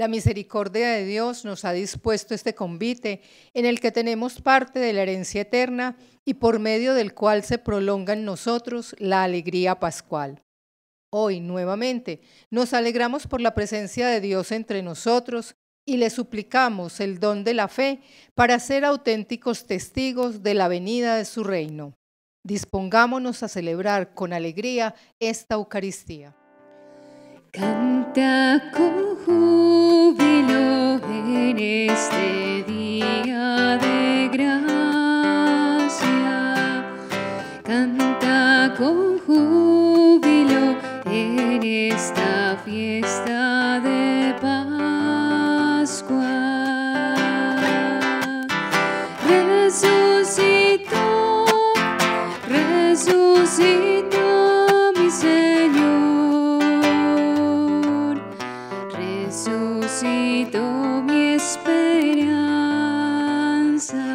La misericordia de Dios nos ha dispuesto este convite en el que tenemos parte de la herencia eterna y por medio del cual se prolonga en nosotros la alegría pascual. Hoy, nuevamente, nos alegramos por la presencia de Dios entre nosotros y le suplicamos el don de la fe para ser auténticos testigos de la venida de su reino. Dispongámonos a celebrar con alegría esta Eucaristía. Canta con júbilo en este día de gracia. Canta con júbilo en esta fiesta de Pascua. Resucitó, resucitó mi Señor. Resucitó mi esperanza.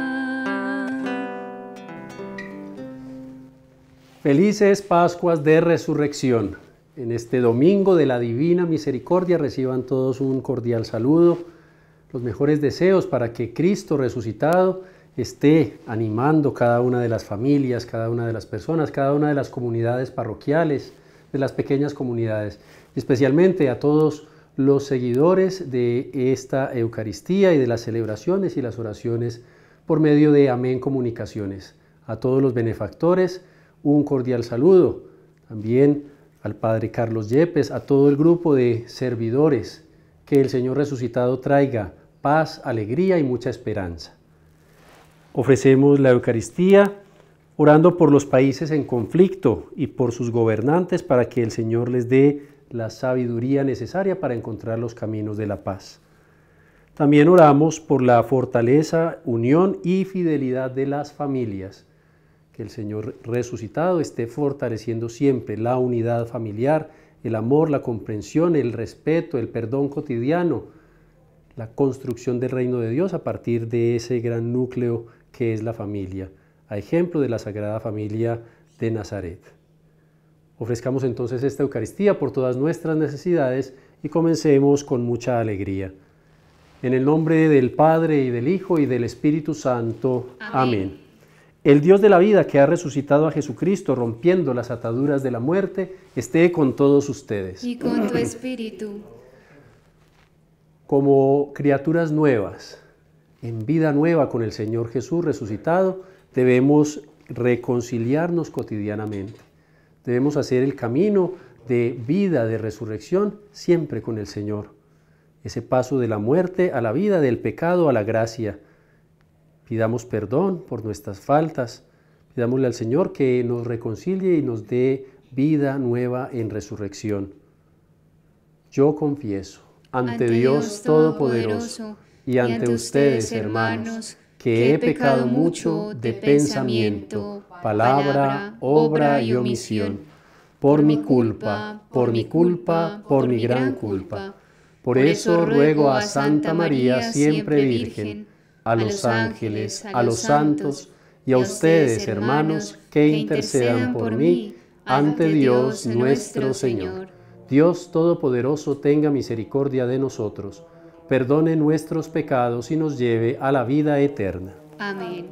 Felices Pascuas de Resurrección. En este domingo de la Divina Misericordia reciban todos un cordial saludo, los mejores deseos para que Cristo resucitado esté animando cada una de las familias, cada una de las personas, cada una de las comunidades parroquiales, de las pequeñas comunidades, especialmente a todos los seguidores de esta Eucaristía y de las celebraciones y las oraciones por medio de Amén Comunicaciones. A todos los benefactores, un cordial saludo. También al Padre Carlos Yepes, a todo el grupo de servidores, que el Señor resucitado traiga paz, alegría y mucha esperanza. Ofrecemos la Eucaristía orando por los países en conflicto y por sus gobernantes para que el Señor les dé la sabiduría necesaria para encontrar los caminos de la paz. También oramos por la fortaleza, unión y fidelidad de las familias. Que el Señor resucitado esté fortaleciendo siempre la unidad familiar, el amor, la comprensión, el respeto, el perdón cotidiano, la construcción del reino de Dios a partir de ese gran núcleo que es la familia, a ejemplo de la Sagrada Familia de Nazaret. Ofrezcamos entonces esta Eucaristía por todas nuestras necesidades y comencemos con mucha alegría. En el nombre del Padre, y del Hijo, y del Espíritu Santo. Amén. El Dios de la vida, que ha resucitado a Jesucristo, rompiendo las ataduras de la muerte, esté con todos ustedes. Y con tu espíritu. Como criaturas nuevas, en vida nueva con el Señor Jesús resucitado, debemos reconciliarnos cotidianamente. Debemos hacer el camino de vida, de resurrección, siempre con el Señor. Ese paso de la muerte a la vida, del pecado a la gracia. Pidamos perdón por nuestras faltas, pidámosle al Señor que nos reconcilie y nos dé vida nueva en resurrección. Yo confieso ante Dios Todopoderoso y ante ustedes, hermanos, que he pecado mucho de pensamiento, palabra, obra y omisión, por mi culpa, por mi gran culpa. Por eso ruego a Santa María, siempre Virgen, a los ángeles, a los santos y a ustedes, hermanos, que intercedan por mí ante Dios nuestro Señor. Dios Todopoderoso tenga misericordia de nosotros, perdone nuestros pecados y nos lleve a la vida eterna. Amén.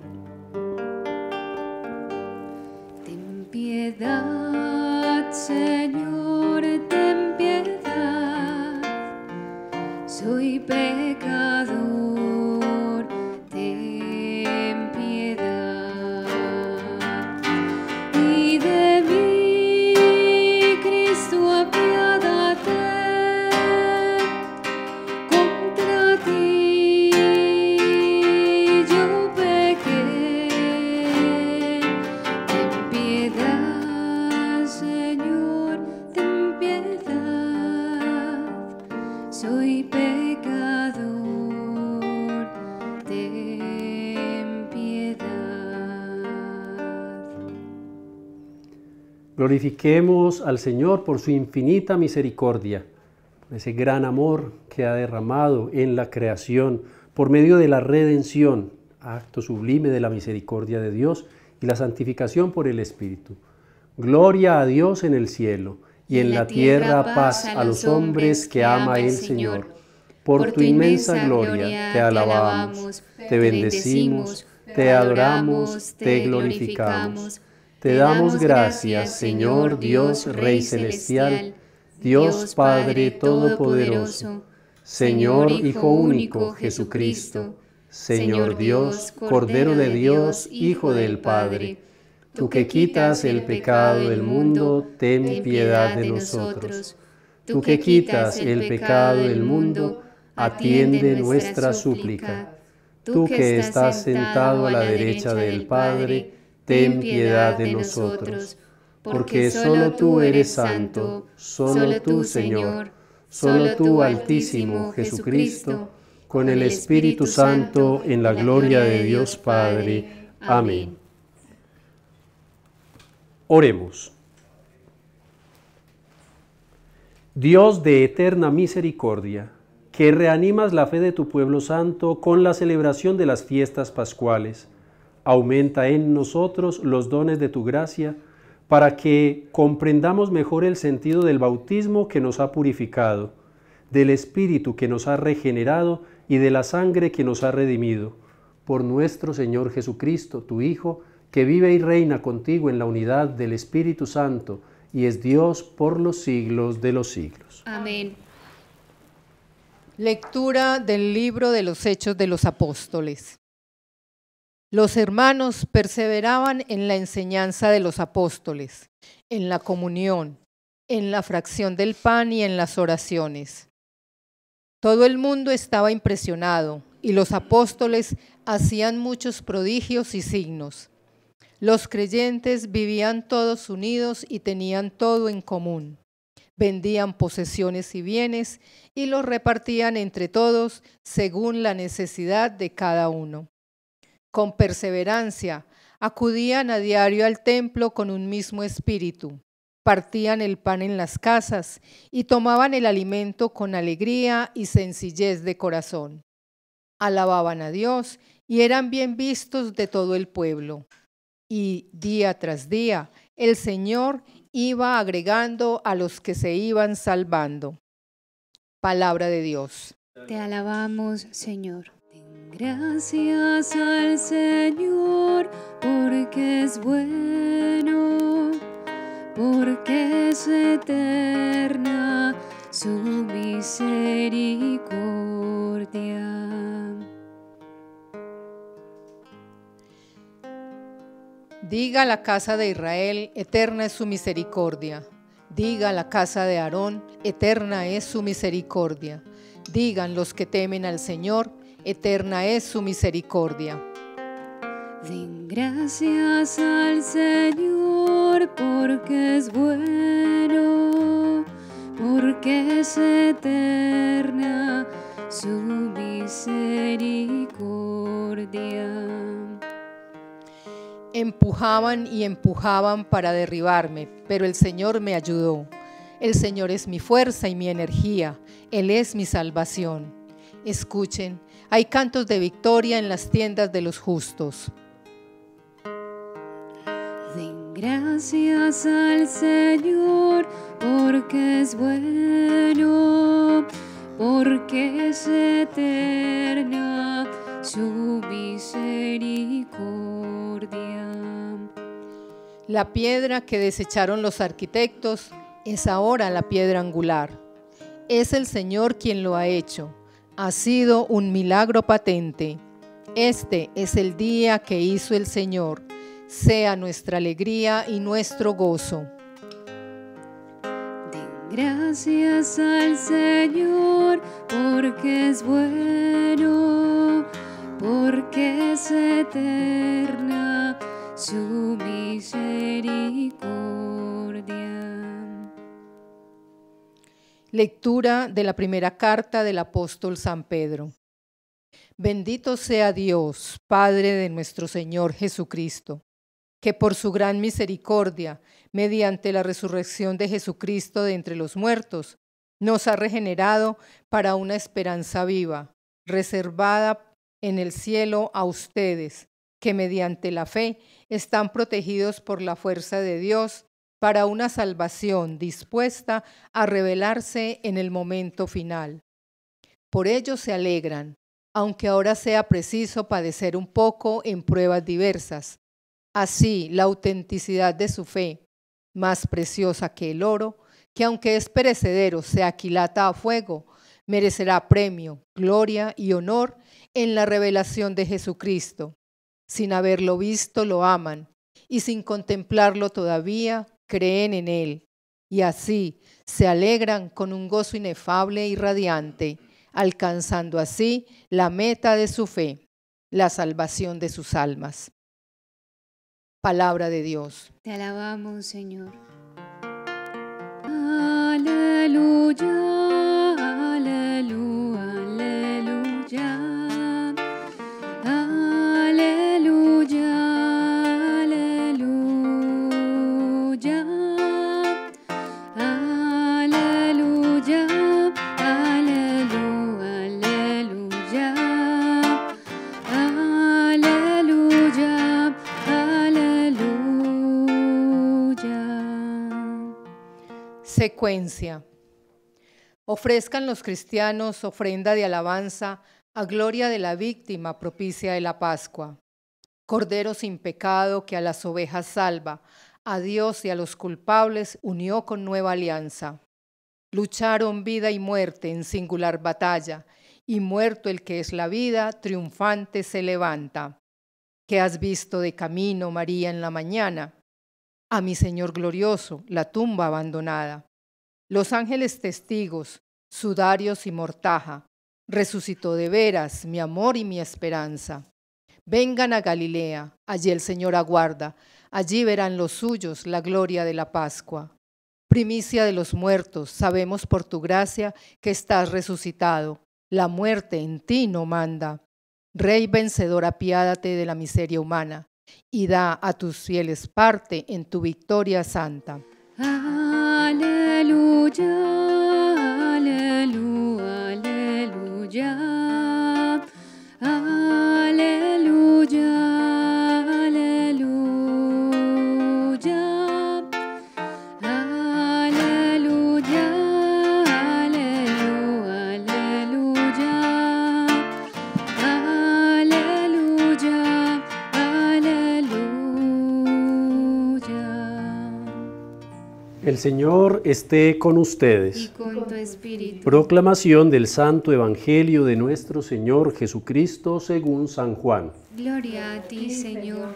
Ten piedad, Señor, ten piedad. Soy pecador. Soy pecador, ten piedad. Glorifiquemos al Señor por su infinita misericordia, por ese gran amor que ha derramado en la creación por medio de la redención, acto sublime de la misericordia de Dios y la santificación por el Espíritu. Gloria a Dios en el cielo y en la tierra paz a los hombres que ama el Señor. Por tu inmensa gloria te alabamos, te bendecimos, te adoramos, te glorificamos. Te damos gracias, Señor Dios Rey Celestial, Dios Padre Todopoderoso, Señor Hijo único Jesucristo, Señor Dios, Cordero de Dios, Hijo del Padre. Tú que quitas el pecado del mundo, ten piedad de nosotros. Tú que quitas el pecado del mundo, atiende nuestra súplica. Tú que estás sentado a la derecha del Padre, ten piedad de nosotros, porque solo tú eres santo, solo tú, Señor, solo tú, Altísimo Jesucristo, con el Espíritu Santo, en la gloria de Dios Padre. Amén. Oremos. Dios de eterna misericordia, que reanimas la fe de tu pueblo santo con la celebración de las fiestas pascuales, aumenta en nosotros los dones de tu gracia, para que comprendamos mejor el sentido del bautismo que nos ha purificado, del Espíritu que nos ha regenerado y de la sangre que nos ha redimido, por nuestro Señor Jesucristo, tu Hijo, que vive y reina contigo en la unidad del Espíritu Santo, y es Dios por los siglos de los siglos. Amén. Lectura del libro de los Hechos de los Apóstoles. Los hermanos perseveraban en la enseñanza de los apóstoles, en la comunión, en la fracción del pan y en las oraciones. Todo el mundo estaba impresionado y los apóstoles hacían muchos prodigios y signos. Los creyentes vivían todos unidos y tenían todo en común. Vendían posesiones y bienes y los repartían entre todos según la necesidad de cada uno. Con perseverancia acudían a diario al templo con un mismo espíritu, partían el pan en las casas y tomaban el alimento con alegría y sencillez de corazón. Alababan a Dios y eran bien vistos de todo el pueblo. Y día tras día el Señor iba agregando a los que se iban salvando. Palabra de Dios. Te alabamos, Señor. Den gracias al Señor, porque es bueno, porque es eterna su misericordia. Diga la casa de Israel, eterna es su misericordia. Diga la casa de Aarón, eterna es su misericordia. Digan los que temen al Señor, eterna es su misericordia. Den gracias al Señor, porque es bueno, porque es eterna su misericordia. Empujaban y empujaban para derribarme, pero el Señor me ayudó. El Señor es mi fuerza y mi energía. Él es mi salvación. Escuchen, hay cantos de victoria en las tiendas de los justos. Den gracias al Señor, porque es bueno, porque es eterna su misericordia. La piedra que desecharon los arquitectos es ahora la piedra angular. Es el Señor quien lo ha hecho. Ha sido un milagro patente. Este es el día que hizo el Señor. Sea nuestra alegría y nuestro gozo. Den gracias al Señor, porque es bueno, porque es eterna su misericordia. Lectura de la primera carta del apóstol San Pedro. Bendito sea Dios, Padre de nuestro Señor Jesucristo, que por su gran misericordia, mediante la resurrección de Jesucristo de entre los muertos, nos ha regenerado para una esperanza viva, reservada en el cielo a ustedes, que mediante la fe están protegidos por la fuerza de Dios para una salvación dispuesta a revelarse en el momento final. Por ello se alegran, aunque ahora sea preciso padecer un poco en pruebas diversas. Así, la autenticidad de su fe, más preciosa que el oro, que aunque es perecedero, se aquilata a fuego, merecerá premio, gloria y honor en la revelación de Jesucristo. Sin haberlo visto, lo aman, y sin contemplarlo todavía, creen en él. Y así se alegran con un gozo inefable y radiante, alcanzando así la meta de su fe, la salvación de sus almas. Palabra de Dios. Te alabamos, Señor. Aleluya, aleluya, aleluya. Aleluya, aleluya. Aleluya, aleluya, aleluya. Aleluya, aleluya. Secuencia. Ofrezcan los cristianos ofrenda de alabanza a gloria de la víctima propicia de la Pascua. Cordero sin pecado que a las ovejas salva, a Dios y a los culpables unió con nueva alianza. Lucharon vida y muerte en singular batalla, y muerto el que es la vida, triunfante se levanta. ¿Qué has visto de camino, María, en la mañana? A mi Señor glorioso, la tumba abandonada. Los ángeles testigos, sudarios y mortaja, resucitó de veras mi amor y mi esperanza. Vengan a Galilea, allí el Señor aguarda, allí verán los suyos la gloria de la Pascua. Primicia de los muertos, sabemos por tu gracia que estás resucitado, la muerte en ti no manda. Rey vencedor, apiádate de la miseria humana, y da a tus fieles parte en tu victoria santa. Aleluya, aleluya, aleluya. Aleluya, aleluya. Aleluya, aleluya, aleluya. Aleluya, aleluya. El Señor esté con Y ustedes. con tu espíritu. Proclamación del Santo Evangelio de nuestro Señor Jesucristo según San Juan. Gloria a ti, Señor.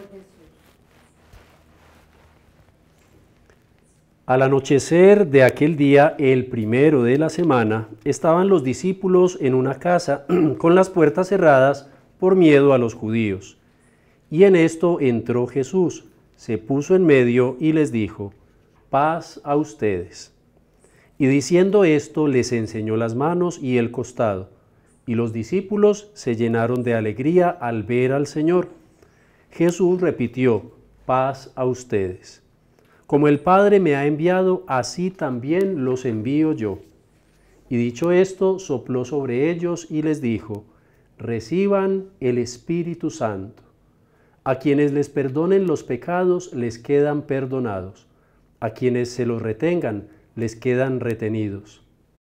Al anochecer de aquel día, el primero de la semana, estaban los discípulos en una casa con las puertas cerradas por miedo a los judíos. Y en esto entró Jesús, se puso en medio y les dijo: paz a ustedes. Y diciendo esto, les enseñó las manos y el costado. Y los discípulos se llenaron de alegría al ver al Señor. Jesús repitió: paz a ustedes. Como el Padre me ha enviado, así también los envío yo. Y dicho esto, sopló sobre ellos y les dijo: reciban el Espíritu Santo. A quienes les perdonen los pecados, les quedan perdonados. A quienes se los retengan, les quedan retenidos.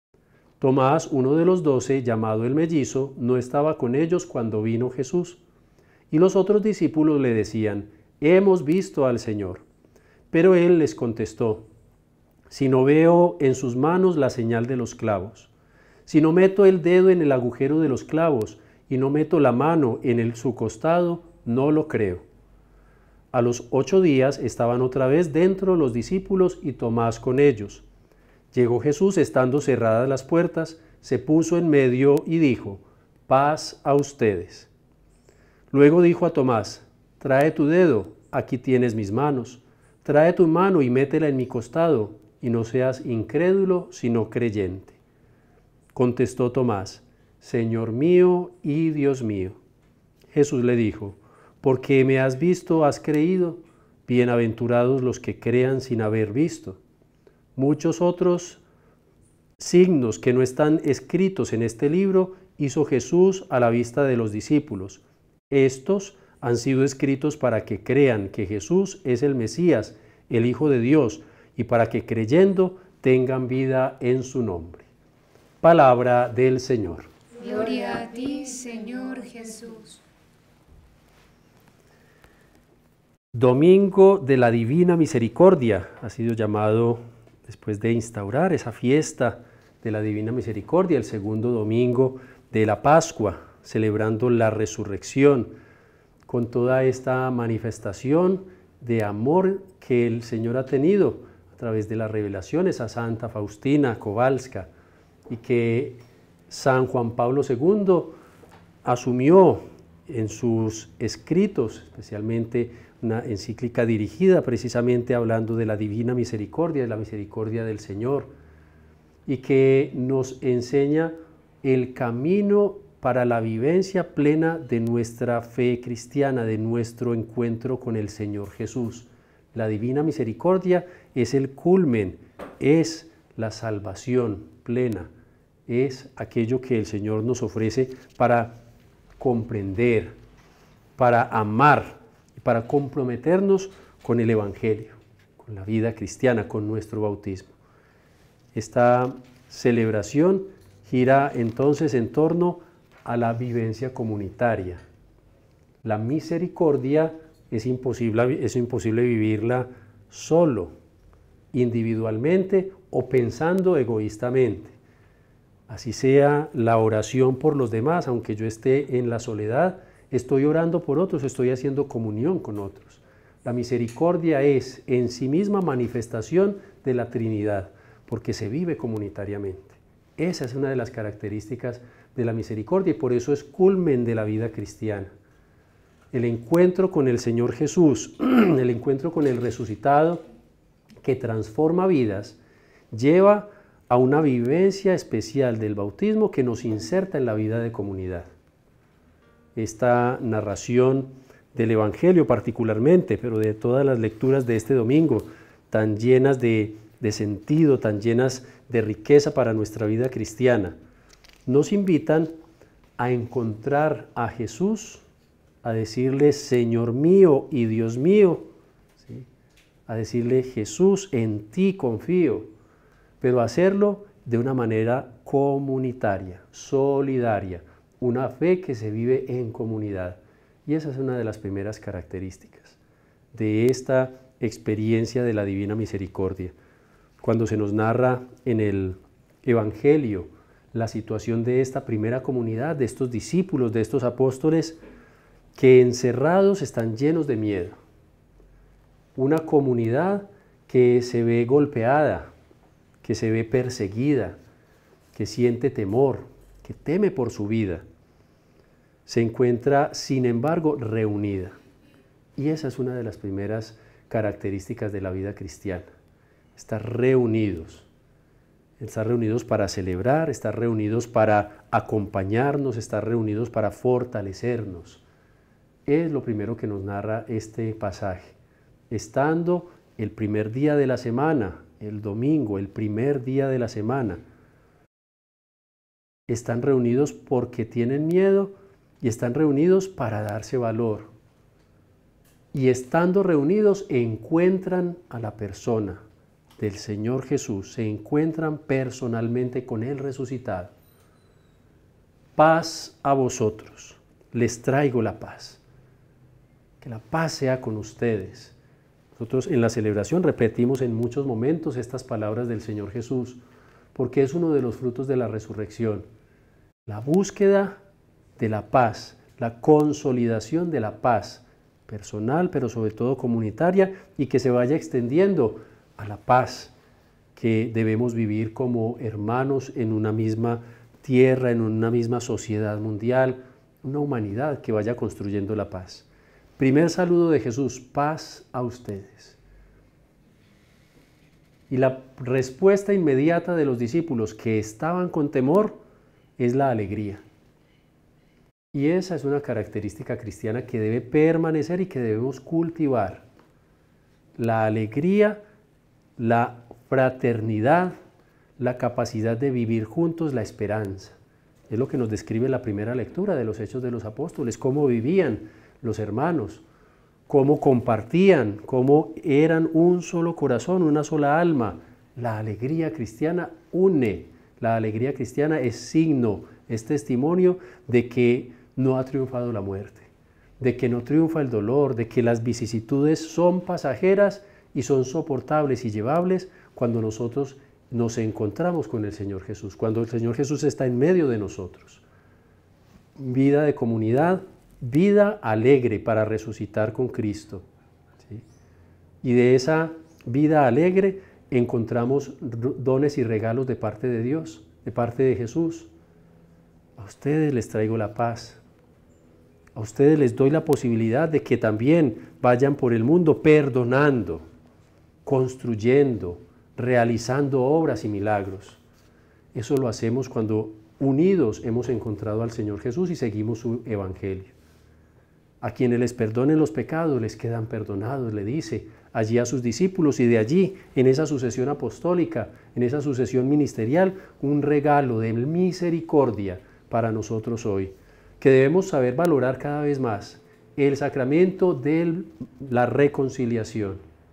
Tomás, uno de los 12, llamado el mellizo, no estaba con ellos cuando vino Jesús. Y los otros discípulos le decían: hemos visto al Señor. Pero él les contestó: si no veo en sus manos la señal de los clavos, si no meto el dedo en el agujero de los clavos y no meto la mano en su costado, no lo creo. A los 8 días estaban otra vez dentro los discípulos y Tomás con ellos. Llegó Jesús estando cerradas las puertas, se puso en medio y dijo: paz a ustedes. Luego dijo a Tomás: trae tu dedo, aquí tienes mis manos. Trae tu mano y métela en mi costado, y no seas incrédulo, sino creyente. Contestó Tomás: Señor mío y Dios mío. Jesús le dijo: porque me has visto, has creído. Bienaventurados los que crean sin haber visto. Muchos otros signos que no están escritos en este libro hizo Jesús a la vista de los discípulos. Estos han sido escritos para que crean que Jesús es el Mesías, el Hijo de Dios, y para que creyendo tengan vida en su nombre. Palabra del Señor. Gloria a ti, Señor Jesús. Domingo de la Divina Misericordia ha sido llamado, después de instaurar esa fiesta de la Divina Misericordia, el segundo domingo de la Pascua, celebrando la resurrección, con toda esta manifestación de amor que el Señor ha tenido a través de las revelaciones a Santa Faustina Kowalska, y que San Juan Pablo II asumió en sus escritos, especialmente una encíclica dirigida precisamente hablando de la Divina Misericordia, de la misericordia del Señor, y que nos enseña el camino para la vivencia plena de nuestra fe cristiana, de nuestro encuentro con el Señor Jesús. La Divina Misericordia es el culmen, es la salvación plena, es aquello que el Señor nos ofrece para comprender, para amar, para comprometernos con el Evangelio, con la vida cristiana, con nuestro bautismo. Esta celebración gira entonces en torno a la vivencia comunitaria. La misericordia es imposible vivirla solo, individualmente o pensando egoístamente. Así sea la oración por los demás, aunque yo esté en la soledad, estoy orando por otros, estoy haciendo comunión con otros. La misericordia es en sí misma manifestación de la Trinidad, porque se vive comunitariamente. Esa es una de las características de la misericordia y por eso es culmen de la vida cristiana. El encuentro con el Señor Jesús, el encuentro con el resucitado que transforma vidas, lleva a una vivencia especial del bautismo que nos inserta en la vida de comunidad. Esta narración del Evangelio particularmente, pero de todas las lecturas de este domingo, tan llenas de sentido, tan llenas de riqueza para nuestra vida cristiana, nos invitan a encontrar a Jesús, a decirle Señor mío y Dios mío, ¿sí? A decirle Jesús, en ti confío, pero hacerlo de una manera comunitaria, solidaria, una fe que se vive en comunidad. Y esa es una de las primeras características de esta experiencia de la Divina Misericordia. Cuando se nos narra en el Evangelio la situación de esta primera comunidad, de estos discípulos, de estos apóstoles, que encerrados están llenos de miedo. Una comunidad que se ve golpeada, que se ve perseguida, que siente temor, que teme por su vida, se encuentra, sin embargo, reunida. Y esa es una de las primeras características de la vida cristiana. Estar reunidos para celebrar, estar reunidos para acompañarnos, estar reunidos para fortalecernos. Es lo primero que nos narra este pasaje. Estando el primer día de la semana, el domingo, el primer día de la semana, están reunidos porque tienen miedo y están reunidos para darse valor. Y estando reunidos encuentran a la persona del Señor Jesús, se encuentran personalmente con Él resucitado. Paz a vosotros, les traigo la paz. Que la paz sea con ustedes. Nosotros en la celebración repetimos en muchos momentos estas palabras del Señor Jesús, porque es uno de los frutos de la resurrección. La búsqueda de la paz, la consolidación de la paz personal, pero sobre todo comunitaria, y que se vaya extendiendo a la paz que debemos vivir como hermanos en una misma tierra, en una misma sociedad mundial, una humanidad que vaya construyendo la paz. Primer saludo de Jesús, paz a ustedes. Y la respuesta inmediata de los discípulos que estaban con temor es la alegría. Y esa es una característica cristiana que debe permanecer y que debemos cultivar. La alegría, la fraternidad, la capacidad de vivir juntos, la esperanza. Es lo que nos describe la primera lectura de los Hechos de los Apóstoles, cómo vivían los hermanos, cómo compartían, cómo eran un solo corazón, una sola alma. La alegría cristiana une, la alegría cristiana es signo es testimonio de que no ha triunfado la muerte, de que no triunfa el dolor, de que las vicisitudes son pasajeras y son soportables y llevables cuando nosotros nos encontramos con el Señor Jesús, cuando el Señor Jesús está en medio de nosotros. Vida de comunidad, vida alegre para resucitar con Cristo, ¿sí? Y de esa vida alegre encontramos dones y regalos de parte de Dios, de parte de Jesús. A ustedes les traigo la paz. A ustedes les doy la posibilidad de que también vayan por el mundo perdonando, construyendo, realizando obras y milagros. Eso lo hacemos cuando unidos hemos encontrado al Señor Jesús y seguimos su evangelio. A quienes les perdonen los pecados les quedan perdonados, le dice allí a sus discípulos, y de allí, en esa sucesión apostólica, en esa sucesión ministerial, un regalo de misericordia para nosotros hoy, que debemos saber valorar cada vez más: el sacramento de la reconciliación.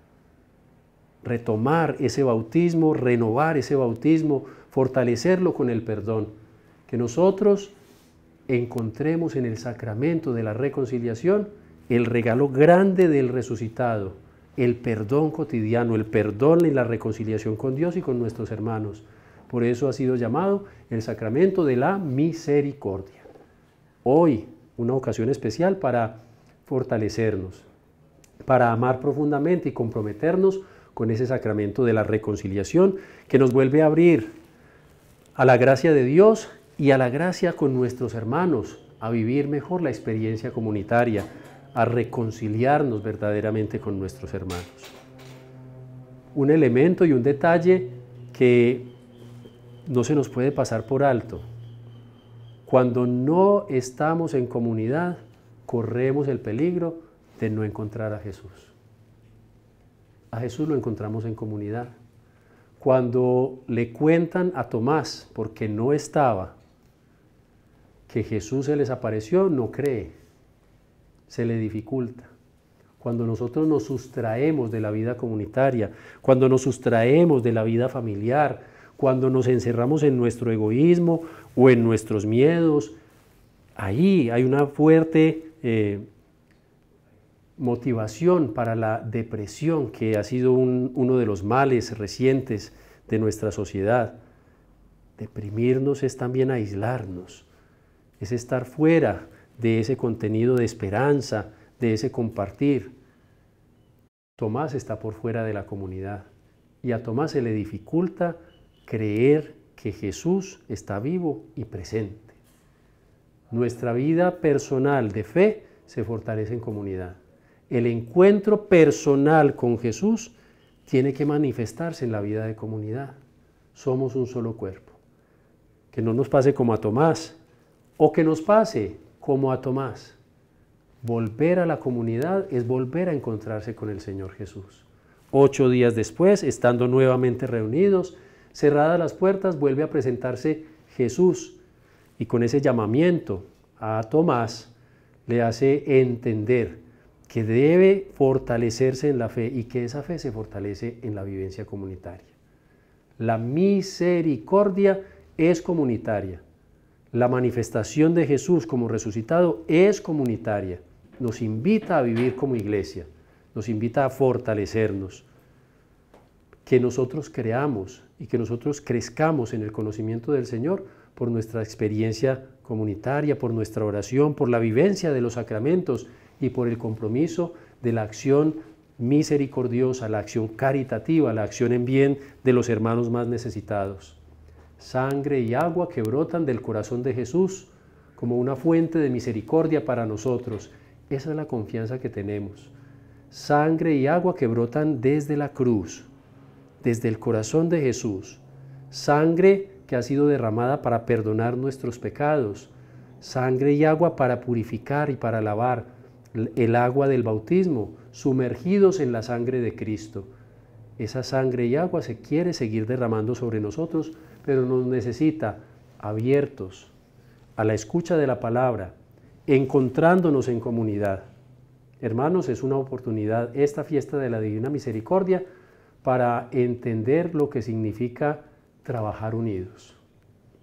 Retomar ese bautismo, renovar ese bautismo, fortalecerlo con el perdón. Que nosotros encontremos en el sacramento de la reconciliación el regalo grande del resucitado, el perdón cotidiano, el perdón y la reconciliación con Dios y con nuestros hermanos. Por eso ha sido llamado el sacramento de la misericordia. Hoy, una ocasión especial para fortalecernos, para amar profundamente y comprometernos con ese sacramento de la reconciliación que nos vuelve a abrir a la gracia de Dios y a la gracia con nuestros hermanos, a vivir mejor la experiencia comunitaria, a reconciliarnos verdaderamente con nuestros hermanos. Un elemento y un detalle que no se nos puede pasar por alto: cuando no estamos en comunidad, corremos el peligro de no encontrar a Jesús. A Jesús lo encontramos en comunidad. Cuando le cuentan a Tomás, porque no estaba, que Jesús se les apareció, no cree, se le dificulta. Cuando nosotros nos sustraemos de la vida comunitaria, cuando nos sustraemos de la vida familiar, cuando nos encerramos en nuestro egoísmo o en nuestros miedos, ahí hay una fuerte motivación para la depresión, que ha sido uno de los males recientes de nuestra sociedad. Deprimirnos es también aislarnos, es estar fuera de ese contenido de esperanza, de ese compartir. Tomás está por fuera de la comunidad y a Tomás se le dificulta creer que Jesús está vivo y presente. Nuestra vida personal de fe se fortalece en comunidad. El encuentro personal con Jesús tiene que manifestarse en la vida de comunidad. Somos un solo cuerpo. Que no nos pase como a Tomás, o que nos pase como a Tomás. Volver a la comunidad es volver a encontrarse con el Señor Jesús. 8 días después, estando nuevamente reunidos, cerradas las puertas, vuelve a presentarse Jesús, y con ese llamamiento a Tomás le hace entender que debe fortalecerse en la fe y que esa fe se fortalece en la vivencia comunitaria. La misericordia es comunitaria. La manifestación de Jesús como resucitado es comunitaria. Nos invita a vivir como iglesia, nos invita a fortalecernos. Que nosotros creamos y que nosotros crezcamos en el conocimiento del Señor por nuestra experiencia comunitaria, por nuestra oración, por la vivencia de los sacramentos y por el compromiso de la acción misericordiosa, la acción caritativa, la acción en bien de los hermanos más necesitados. Sangre y agua que brotan del corazón de Jesús como una fuente de misericordia para nosotros. Esa es la confianza que tenemos. Sangre y agua que brotan desde la cruz, desde el corazón de Jesús. Sangre que ha sido derramada para perdonar nuestros pecados. Sangre y agua para purificar y para lavar. El agua del bautismo, sumergidos en la sangre de Cristo. Esa sangre y agua se quiere seguir derramando sobre nosotros, pero nos necesita abiertos a la escucha de la palabra, encontrándonos en comunidad. Hermanos, es una oportunidad esta fiesta de la Divina Misericordia para entender lo que significa trabajar unidos.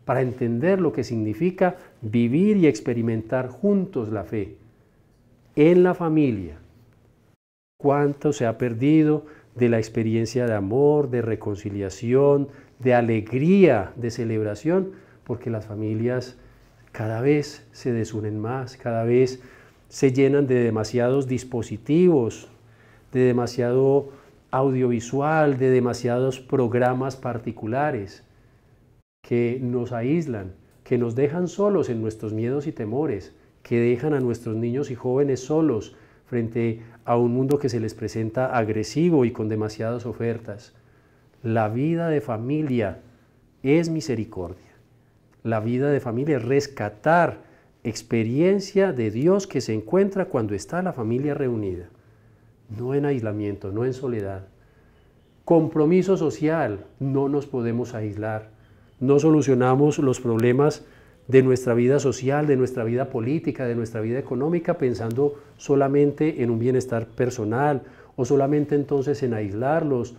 para entender lo que significa vivir y experimentar juntos la fe en la familia. ¿Cuánto se ha perdido de la experiencia de amor, de reconciliación, de alegría, de celebración? Porque las familias cada vez se desunen más, cada vez se llenan de demasiados dispositivos, de demasiado audiovisual, de demasiados programas particulares que nos aíslan, que nos dejan solos en nuestros miedos y temores, que dejan a nuestros niños y jóvenes solos frente a un mundo que se les presenta agresivo y con demasiadas ofertas. La vida de familia es misericordia. La vida de familia es rescatar experiencia de Dios que se encuentra cuando está la familia reunida, no en aislamiento, no en soledad. Compromiso social, no nos podemos aislar. No solucionamos los problemas de nuestra vida social, de nuestra vida política, de nuestra vida económica, pensando solamente en un bienestar personal, o solamente entonces en aislarnos,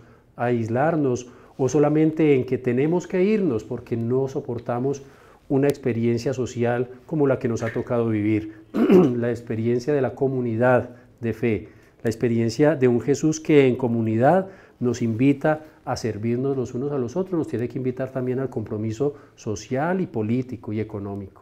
o solamente en que tenemos que irnos porque no soportamos una experiencia social como la que nos ha tocado vivir, la experiencia de la comunidad de fe, la experiencia de un Jesús que en comunidad nos invita a servirnos los unos a los otros, nos tiene que invitar también al compromiso social y político y económico.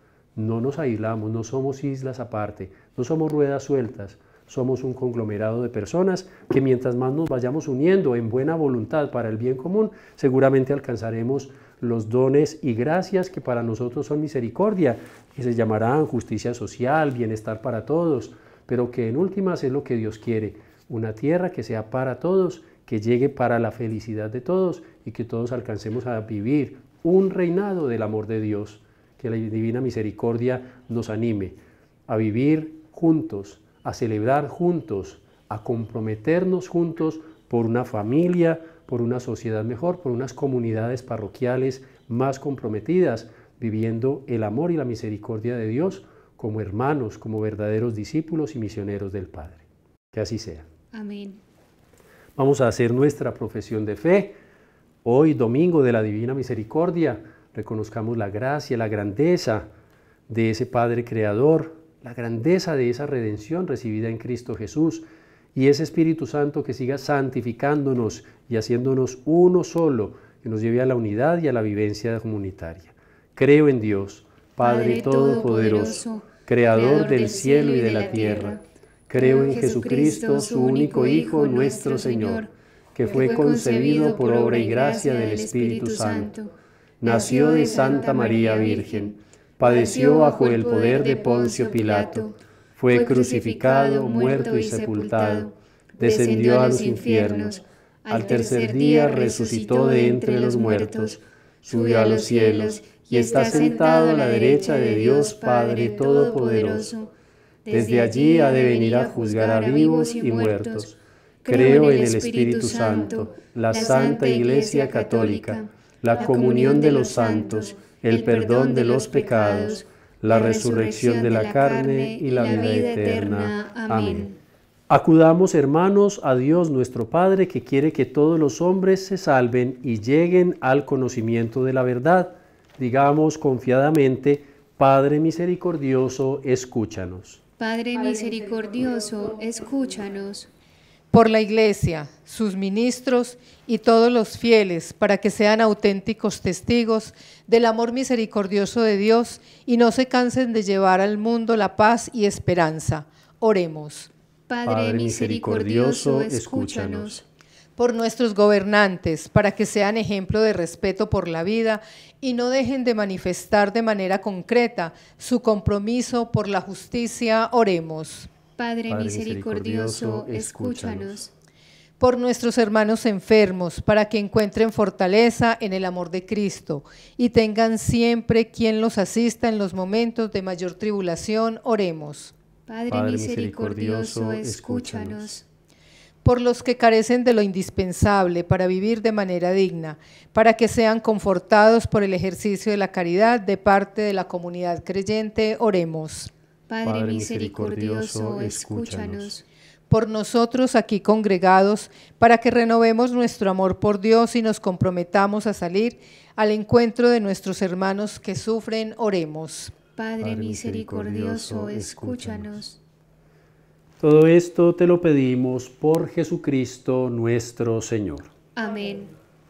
No nos aislamos, no somos islas aparte, no somos ruedas sueltas, somos un conglomerado de personas que mientras más nos vayamos uniendo en buena voluntad para el bien común, seguramente alcanzaremos los dones y gracias que para nosotros son misericordia, que se llamarán justicia social, bienestar para todos, pero que en últimas es lo que Dios quiere, una tierra que sea para todos, que llegue para la felicidad de todos y que todos alcancemos a vivir un reinado del amor de Dios. Que la divina misericordia nos anime a vivir juntos, a celebrar juntos, a comprometernos juntos por una familia, por una sociedad mejor, por unas comunidades parroquiales más comprometidas, viviendo el amor y la misericordia de Dios como hermanos, como verdaderos discípulos y misioneros del Padre. Que así sea. Amén. Vamos a hacer nuestra profesión de fe. Hoy, domingo de la Divina Misericordia, reconozcamos la gracia, la grandeza de ese Padre Creador, la grandeza de esa redención recibida en Cristo Jesús y ese Espíritu Santo que siga santificándonos y haciéndonos uno solo, que nos lleve a la unidad y a la vivencia comunitaria. Creo en Dios, Padre Todopoderoso, Creador del cielo y de la tierra. Creo en Jesucristo, su único Hijo, nuestro Señor, que fue concebido por obra y gracia del Espíritu Santo. Nació de Santa María Virgen, padeció bajo el poder de Poncio Pilato, fue crucificado, muerto y sepultado, descendió a los infiernos, al tercer día resucitó de entre los muertos, subió a los cielos y está sentado a la derecha de Dios Padre Todopoderoso. Desde allí ha de venir a juzgar a vivos y muertos. Creo en el Espíritu Santo, la Santa Iglesia Católica, la comunión de los santos, el perdón de los pecados, la resurrección de la carne y la vida eterna. Amén. Acudamos, hermanos, a Dios nuestro Padre, que quiere que todos los hombres se salven y lleguen al conocimiento de la verdad. Digamos confiadamente: Padre misericordioso, escúchanos. Padre misericordioso, escúchanos. Por la Iglesia, sus ministros y todos los fieles, para que sean auténticos testigos del amor misericordioso de Dios y no se cansen de llevar al mundo la paz y esperanza. Oremos. Padre misericordioso, escúchanos. Por nuestros gobernantes, para que sean ejemplo de respeto por la vida y no dejen de manifestar de manera concreta su compromiso por la justicia, oremos. Padre misericordioso, escúchanos. Por nuestros hermanos enfermos, para que encuentren fortaleza en el amor de Cristo y tengan siempre quien los asista en los momentos de mayor tribulación, oremos. Padre misericordioso, escúchanos. Por los que carecen de lo indispensable para vivir de manera digna, para que sean confortados por el ejercicio de la caridad de parte de la comunidad creyente, oremos. Padre misericordioso, escúchanos. por nosotros aquí congregados, para que renovemos nuestro amor por Dios y nos comprometamos a salir al encuentro de nuestros hermanos que sufren. Oremos. Padre misericordioso, escúchanos. Todo esto te lo pedimos por Jesucristo nuestro Señor. Amén.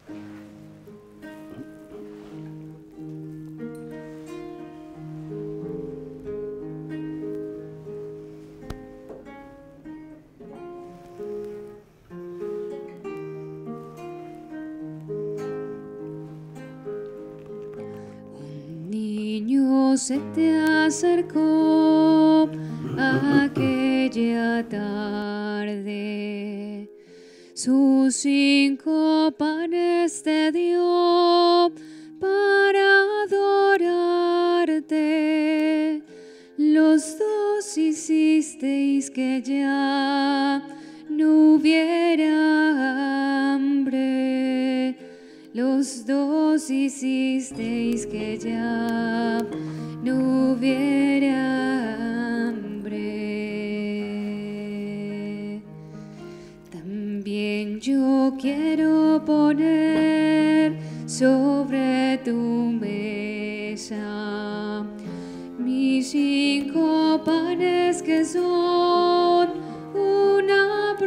Un niño se te acercó aquella tarde, sus 5 panes te dio para adorarte. Los 2 hicisteis que ya no hubiera hambre. Los 2 hicisteis que ya no hubiera hambre. También yo quiero poner sobre tu mesa mis 5 panes que son una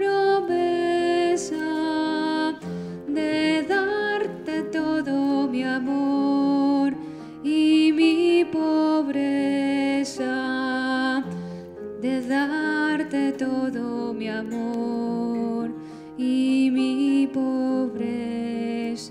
promesa de darte todo mi amor y mi pobreza, de darte todo mi amor y mi pobreza.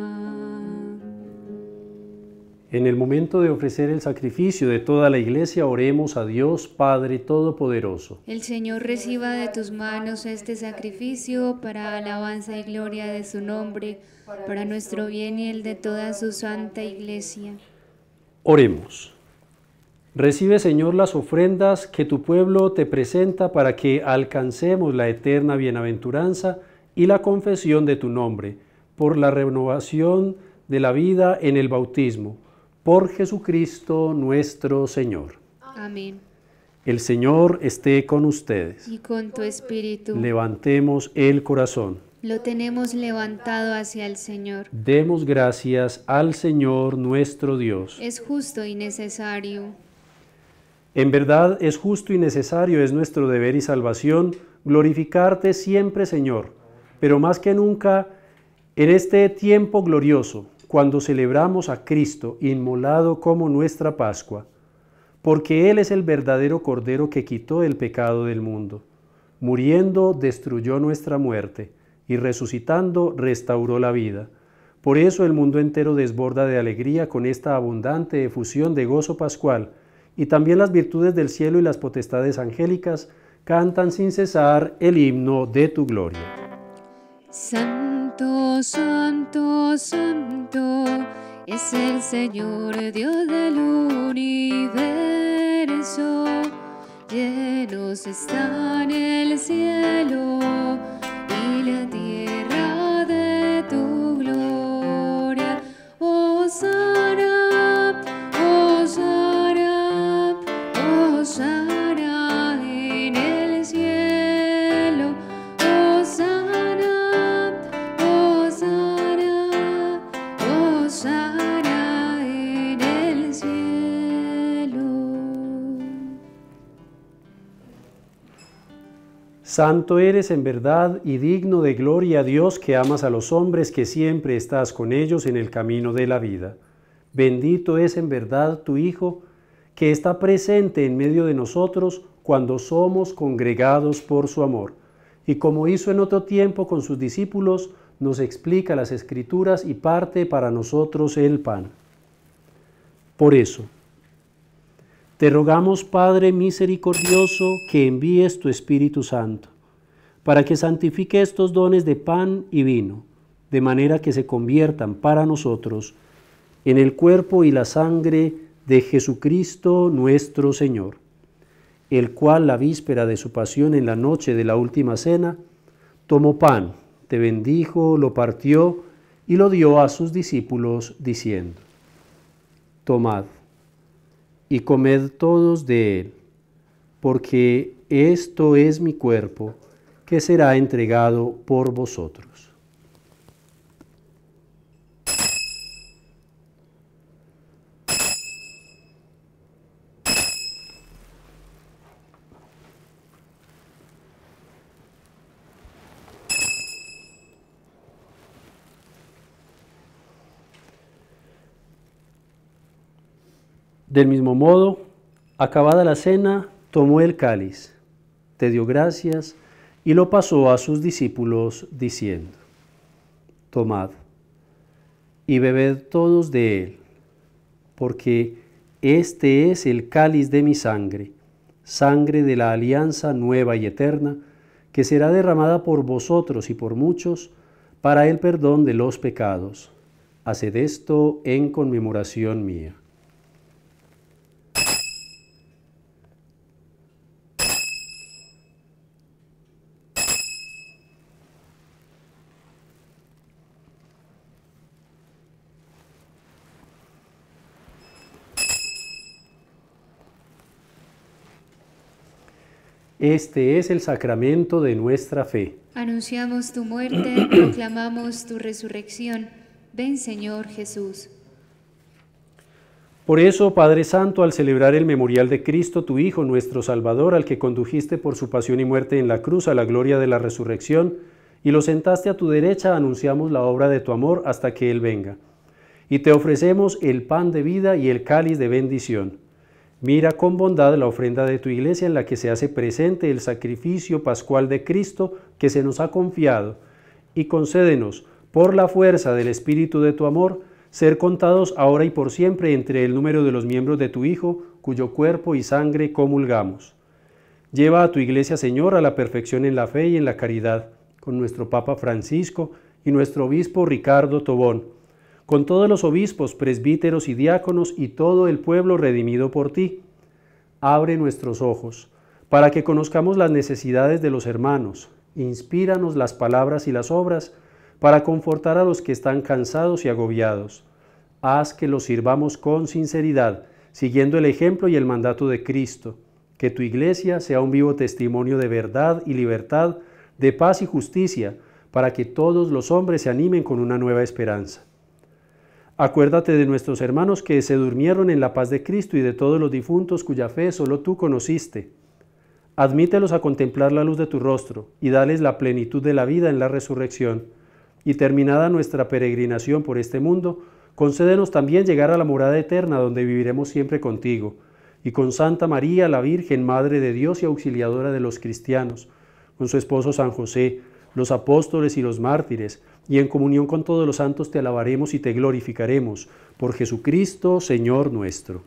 En el momento de ofrecer el sacrificio de toda la Iglesia, oremos a Dios Padre Todopoderoso. El Señor reciba de tus manos este sacrificio para alabanza y gloria de su nombre, para nuestro bien y el de toda su santa Iglesia. Oremos. Recibe, Señor, las ofrendas que tu pueblo te presenta para que alcancemos la eterna bienaventuranza y la confesión de tu nombre, por la renovación de la vida en el bautismo, por Jesucristo nuestro Señor. Amén. El Señor esté con ustedes. Y con tu espíritu. Levantemos el corazón. Lo tenemos levantado hacia el Señor. Demos gracias al Señor nuestro Dios. Es justo y necesario. En verdad es justo y necesario, es nuestro deber y salvación, glorificarte siempre, Señor, pero más que nunca en este tiempo glorioso, cuando celebramos a Cristo inmolado como nuestra Pascua, porque Él es el verdadero Cordero que quitó el pecado del mundo. Muriendo, destruyó nuestra muerte, y resucitando, restauró la vida. Por eso el mundo entero desborda de alegría con esta abundante efusión de gozo pascual, y también las virtudes del cielo y las potestades angélicas cantan sin cesar el himno de tu gloria. Santo, santo, santo, es el Señor Dios del universo. Llenos están el cielo y la tierra de tu gloria. Hosana, hosana, hosana en el cielo. Hosana, hosana, hosana en el cielo. Santo eres en verdad y digno de gloria, Dios, que amas a los hombres, que siempre estás con ellos en el camino de la vida. Bendito es en verdad tu Hijo, que está presente en medio de nosotros cuando somos congregados por su amor. Y como hizo en otro tiempo con sus discípulos, nos explica las Escrituras y parte para nosotros el pan. Por eso, te rogamos, Padre misericordioso, que envíes tu Espíritu Santo, para que santifique estos dones de pan y vino, de manera que se conviertan para nosotros en el cuerpo y la sangre de Jesucristo nuestro Señor, el cual la víspera de su pasión en la noche de la última cena, tomó pan, te bendijo, lo partió y lo dio a sus discípulos, diciendo: Tomad y comed todos de él, porque esto es mi cuerpo, que será entregado por vosotros. Del mismo modo, acabada la cena, tomó el cáliz, te dio gracias y lo pasó a sus discípulos diciendo: Tomad y bebed todos de él, porque este es el cáliz de mi sangre, sangre de la alianza nueva y eterna, que será derramada por vosotros y por muchos para el perdón de los pecados. Haced esto en conmemoración mía. Este es el sacramento de nuestra fe. Anunciamos tu muerte, proclamamos tu resurrección. Ven, Señor Jesús. Por eso, Padre Santo, al celebrar el memorial de Cristo, tu Hijo, nuestro Salvador, al que condujiste por su pasión y muerte en la cruz a la gloria de la resurrección, y lo sentaste a tu derecha, anunciamos la obra de tu amor hasta que Él venga. Y te ofrecemos el pan de vida y el cáliz de bendición. Mira con bondad la ofrenda de tu Iglesia en la que se hace presente el sacrificio pascual de Cristo que se nos ha confiado, y concédenos, por la fuerza del Espíritu de tu amor, ser contados ahora y por siempre entre el número de los miembros de tu Hijo, cuyo cuerpo y sangre comulgamos. Lleva a tu Iglesia, Señor, a la perfección en la fe y en la caridad, con nuestro Papa Francisco y nuestro Obispo Ricardo Tobón, con todos los obispos, presbíteros y diáconos y todo el pueblo redimido por ti. Abre nuestros ojos, para que conozcamos las necesidades de los hermanos. Inspíranos las palabras y las obras, para confortar a los que están cansados y agobiados. Haz que los sirvamos con sinceridad, siguiendo el ejemplo y el mandato de Cristo. Que tu Iglesia sea un vivo testimonio de verdad y libertad, de paz y justicia, para que todos los hombres se animen con una nueva esperanza. Acuérdate de nuestros hermanos que se durmieron en la paz de Cristo y de todos los difuntos cuya fe solo tú conociste. Admítelos a contemplar la luz de tu rostro y dales la plenitud de la vida en la resurrección. Y terminada nuestra peregrinación por este mundo, concédenos también llegar a la morada eterna donde viviremos siempre contigo. Y con Santa María, la Virgen, Madre de Dios y auxiliadora de los cristianos, con su esposo San José, los apóstoles y los mártires, y en comunión con todos los santos te alabaremos y te glorificaremos, por Jesucristo, Señor nuestro.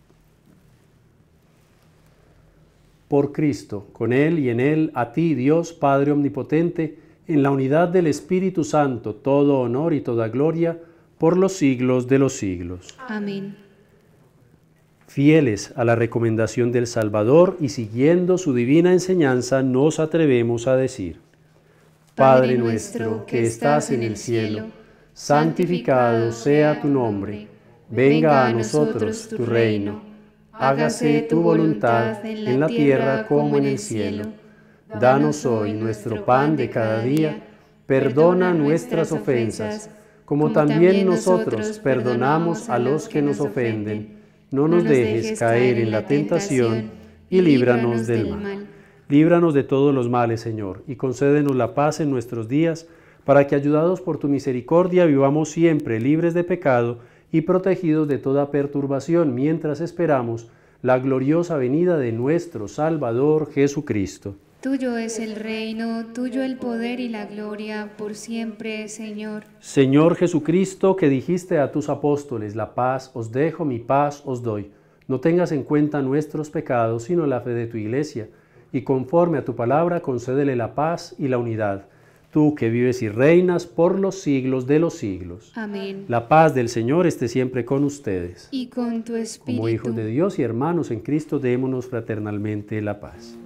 Por Cristo, con Él y en Él, a ti, Dios, Padre Omnipotente, en la unidad del Espíritu Santo, todo honor y toda gloria, por los siglos de los siglos. Amén. Fieles a la recomendación del Salvador y siguiendo su divina enseñanza, nos atrevemos a decir: Padre nuestro que estás en el cielo, santificado sea tu nombre. Venga a nosotros tu reino. Hágase tu voluntad en la tierra como en el cielo. Danos hoy nuestro pan de cada día. Perdona nuestras ofensas, como también nosotros perdonamos a los que nos ofenden. No nos dejes caer en la tentación y líbranos del mal. Líbranos de todos los males, Señor, y concédenos la paz en nuestros días, para que, ayudados por tu misericordia, vivamos siempre libres de pecado y protegidos de toda perturbación, mientras esperamos la gloriosa venida de nuestro Salvador Jesucristo. Tuyo es el reino, tuyo el poder y la gloria, por siempre, Señor. Señor Jesucristo, que dijiste a tus apóstoles: la paz os dejo, mi paz os doy. No tengas en cuenta nuestros pecados, sino la fe de tu Iglesia, y conforme a tu palabra concédele la paz y la unidad, tú que vives y reinas por los siglos de los siglos. Amén. La paz del Señor esté siempre con ustedes. Y con tu espíritu. Como hijos de Dios y hermanos en Cristo, démonos fraternalmente la paz.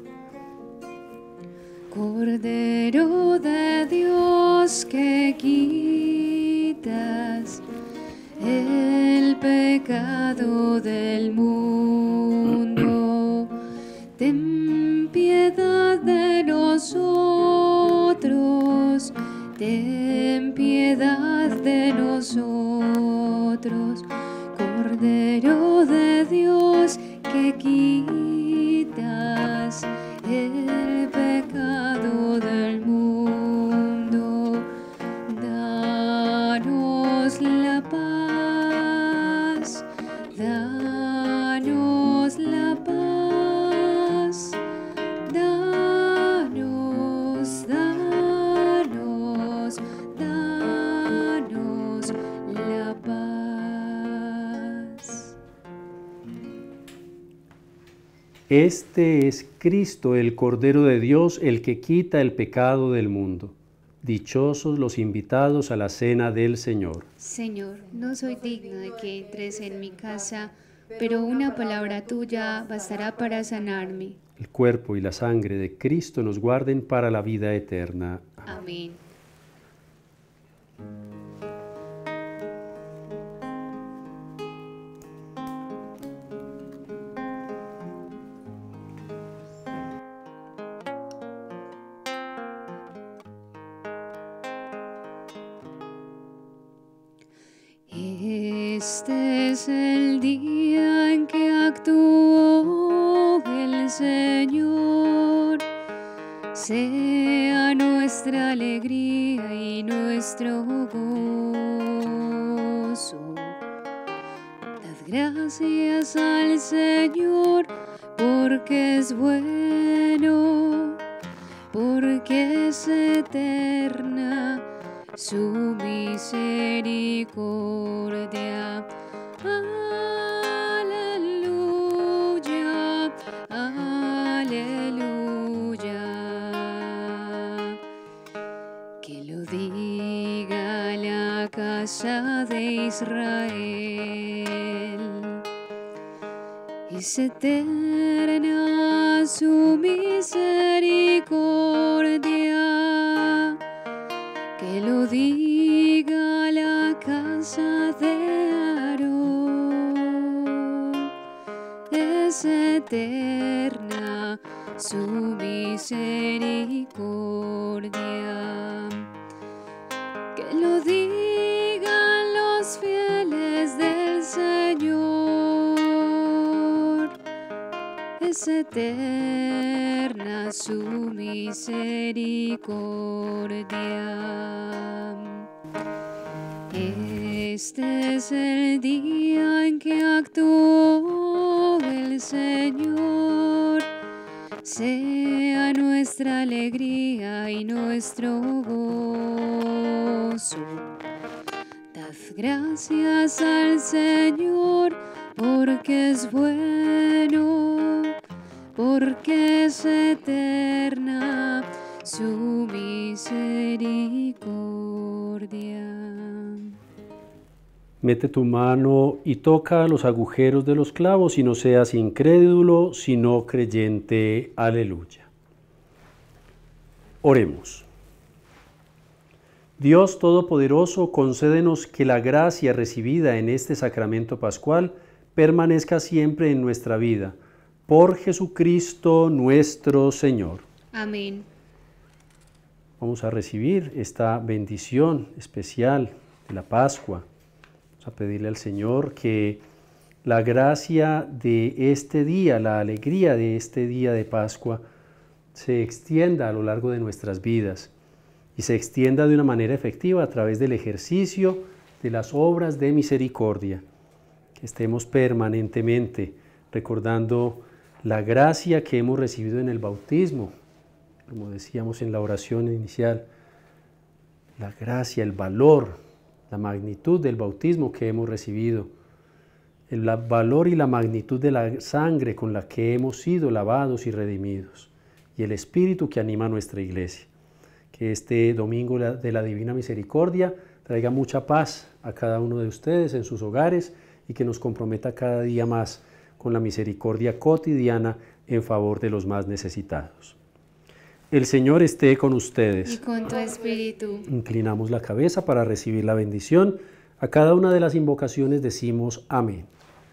Cordero de Dios, que quitas el pecado del mundo, ten piedad de nosotros. Este es Cristo, el Cordero de Dios, el que quita el pecado del mundo. Dichosos los invitados a la cena del Señor. Señor, no soy digno de que entres en mi casa, pero una palabra tuya bastará para sanarme. El cuerpo y la sangre de Cristo nos guarden para la vida eterna. Amén. Este es el día en que actuó el Señor. Sea nuestra alegría y nuestro gozo. Dad gracias al Señor porque es bueno, porque es eterna su misericordia. Aleluya, aleluya. Que lo diga la casa de Israel. Es eterna su misericordia. Que lo diga la casa de Aarón. Es eterna su misericordia. Que lo digan los fieles del Señor. Es eterna su misericordia. Este es el día en que actuó el Señor. Sea nuestra alegría y nuestro gozo. Dad gracias al Señor porque es bueno, porque es eterna su misericordia. Mete tu mano y toca los agujeros de los clavos y no seas incrédulo, sino creyente. Aleluya. Oremos. Dios Todopoderoso, concédenos que la gracia recibida en este sacramento pascual permanezca siempre en nuestra vida. Por Jesucristo nuestro Señor. Amén. Vamos a recibir esta bendición especial de la Pascua. Vamos a pedirle al Señor que la gracia de este día, la alegría de este día de Pascua, se extienda a lo largo de nuestras vidas y se extienda de una manera efectiva a través del ejercicio de las obras de misericordia. Que estemos permanentemente recordando la gracia que hemos recibido en el bautismo, como decíamos en la oración inicial, la gracia, el valor, la magnitud del bautismo que hemos recibido, el valor y la magnitud de la sangre con la que hemos sido lavados y redimidos, y el Espíritu que anima a nuestra iglesia. Que este domingo de la Divina Misericordia traiga mucha paz a cada uno de ustedes en sus hogares y que nos comprometa cada día más con la misericordia cotidiana en favor de los más necesitados. El Señor esté con ustedes. Y con tu espíritu. Inclinamos la cabeza para recibir la bendición. A cada una de las invocaciones decimos amén.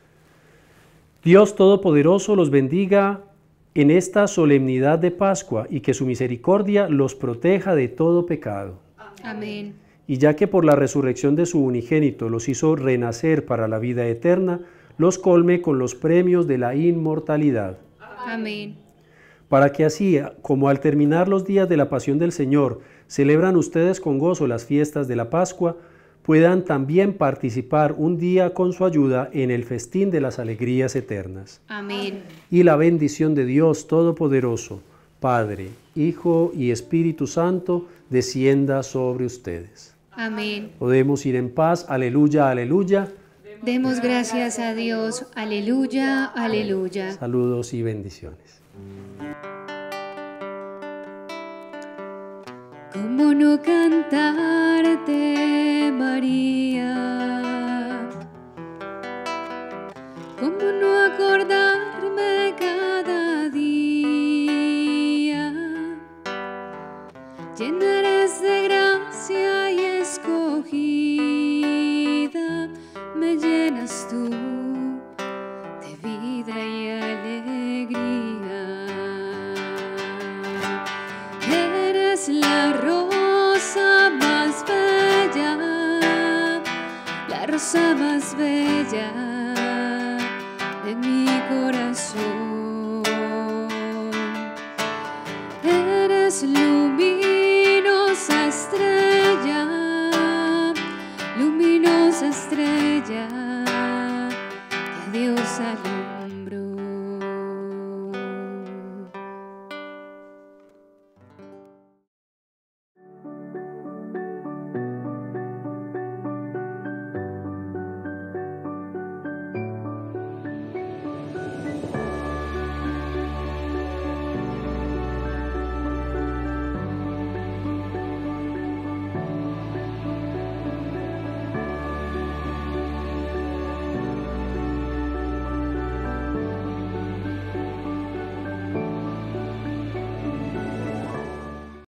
Dios Todopoderoso los bendiga en esta solemnidad de Pascua y que su misericordia los proteja de todo pecado. Amén. Y ya que por la resurrección de su unigénito los hizo renacer para la vida eterna, los colme con los premios de la inmortalidad. Amén. Para que así, como al terminar los días de la pasión del Señor, celebran ustedes con gozo las fiestas de la Pascua, puedan también participar un día con su ayuda en el festín de las alegrías eternas. Amén. Y la bendición de Dios Todopoderoso, Padre, Hijo y Espíritu Santo, descienda sobre ustedes. Amén. Podemos ir en paz. Aleluya, aleluya. Demos gracias a Dios. Aleluya, aleluya. Saludos y bendiciones. ¿Cómo no cantarte, María? ¿Cómo no acordarme cada día? Llena eres de gracia y escogida, me llenas tú de vida y alegría. Eres la rosa más bella, la rosa más bella de mi corazón. Eres